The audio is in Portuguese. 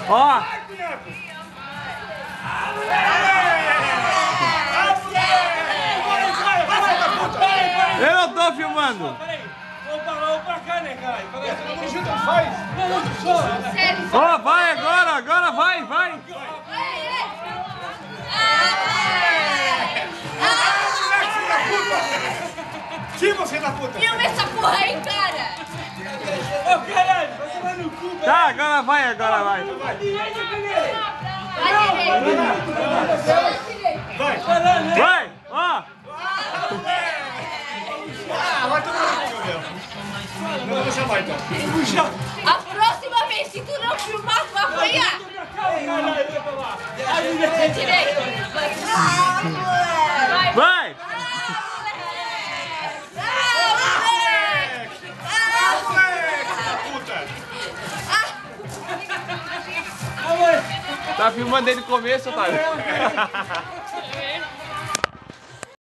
Ó! Eu não tô filmando! Vamos pra cá, né, caralho? Tamo junto, faz! Ó, vai agora vai! Tira você da puta! Filma essa porra aí, cara! Ô, caralho, vai tomar no cu, velho! Tá, agora vai! Vai direito! Vai! Ó! Vai tomar no cu, meu! Não vou chamar então. A próxima vez, se tu não filmar, tu vai apanhar! Vai direito! Vai! Tá filmando desde o começo, otário?